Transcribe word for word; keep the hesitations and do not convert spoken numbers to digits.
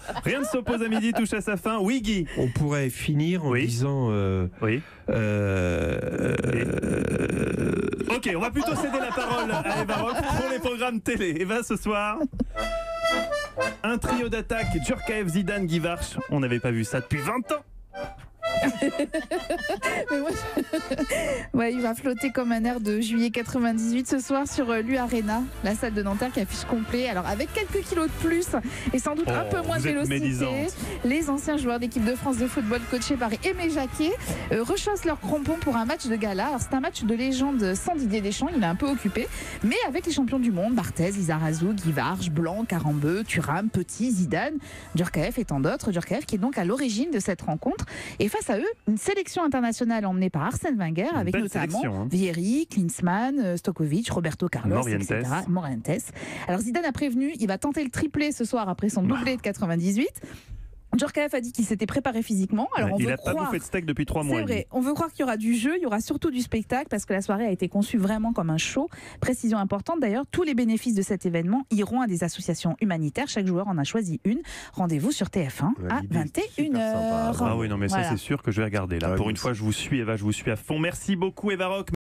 Rien ne s'oppose à midi, touche à sa fin. Oui, Guy. On pourrait finir en oui. disant... Euh, oui. Euh, euh, ok, on va plutôt céder la parole à Eva Rock pour les programmes télé. Eva, ce soir, un trio d'attaque, Djorkaeff, Zidane, Guy Varch. On n'avait pas vu ça depuis vingt ans. Mais moi, je... ouais, il va flotter comme un air de juillet quatre-vingt-dix-huit ce soir sur l'U Arena, la salle de Nanterre qui affiche complet. Alors avec quelques kilos de plus et sans doute oh, un peu moins de vélocité, les anciens joueurs d'équipe de France de football coachés par Aimé Jacquet euh, rechaussent leurs crampons pour un match de gala. Alors c'est un match de légende sans Didier Deschamps, il est un peu occupé, mais avec les champions du monde, Barthez, Lizarazu, Guy Varch, Blanc, Carambeu, Thuram, Petit, Zidane, Djorkaeff et tant d'autres. Djorkaeff qui est donc à l'origine de cette rencontre. Et face à eux, une sélection internationale emmenée par Arsène Wenger, une avec notamment hein. Vieri, Klinsmann, Stokovic, Roberto Carlos, Morientes. et cetera. Morientes. Alors Zidane a prévenu, il va tenter le triplé ce soir après son doublé de quatre-vingt-dix-huit. Djorkaeff a dit qu'il s'était préparé physiquement. Alors on il n'a pas bouffé de steak depuis trois mois. C'est vrai. On veut croire qu'il y aura du jeu, il y aura surtout du spectacle parce que la soirée a été conçue vraiment comme un show. Précision importante d'ailleurs, tous les bénéfices de cet événement iront à des associations humanitaires. Chaque joueur en a choisi une. Rendez-vous sur T F un ouais, à vingt et une heures. Ah oui, non mais voilà. Ça c'est sûr que je vais regarder là. Ouais, Pour une fois, je vous suis Eva, je vous suis à fond. Merci beaucoup Eva Rock.